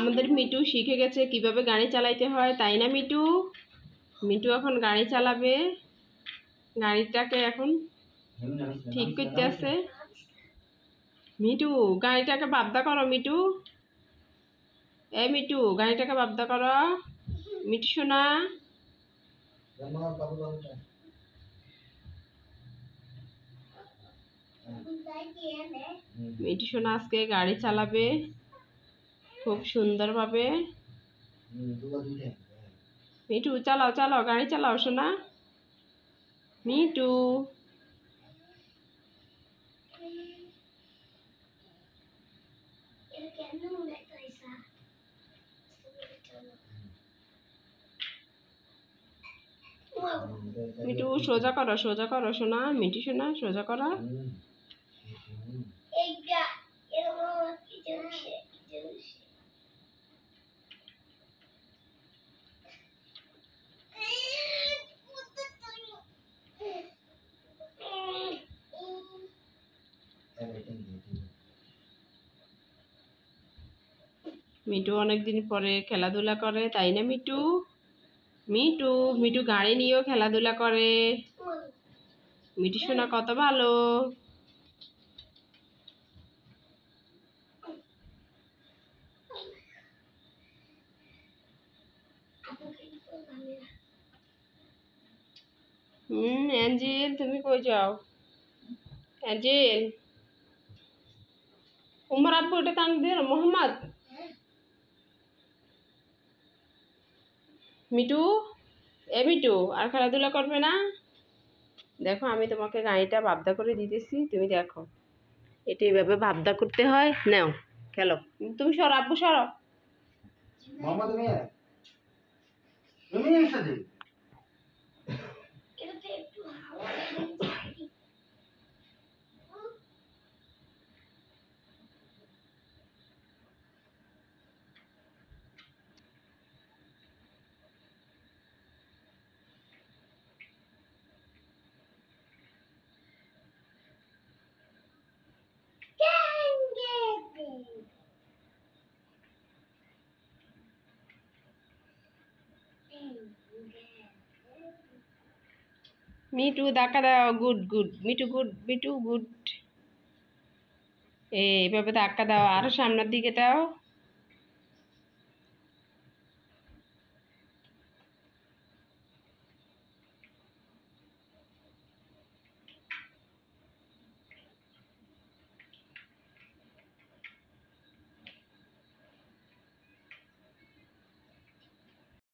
আমাদের মিটু শিখে গেছে কিভাবে গাড়ি চালাইতে হয়, তাই না মিটু? মিটু এখন গাড়ি চালাবে, গাড়িটাকে এখন ঠিক করতে আছে। মিটু গাড়িটাকে বাবদা করো মিটু, এই মিটু গাড়িটাকে বাবদা করো। মিটু সোনা, মিটু সোনা আজকে গাড়ি চালাবে খুব সুন্দরভাবে। মিটু চালাও চালাও, গাড়ি চালাও সোনা। মিটু মিটু সোজা করো, সোজা করো সোনা, মিটু সোনা সোজা করো। মিটু অনেকদিন পরে খেলাধুলা করে, তাই না মিটু? মিটু মিটু গাড়ি নিয়েও খেলাধুলা করে। মিটু সোনা কত ভালো। অ্যাঞ্জেল তুমি কই যাও? অ্যাঞ্জেল, উমর আব্বু এটা টান দিয়ে মোহাম্মদ। মিটু, এ মিটু আর খেলাধুলা করবে না? দেখো আমি তোমাকে গাড়িটা বাবদা করে দিতেছি, তুমি দেখো এটা এইভাবে বাবদা করতে হয়। নাও খেলো, তুমি সরো আব্বু সরো। মিটু ধাক্কা দাও, good good Mitu, good Mitu good. এইভাবে ধাক্কা দাও, আরো সামনের দিকে দাও।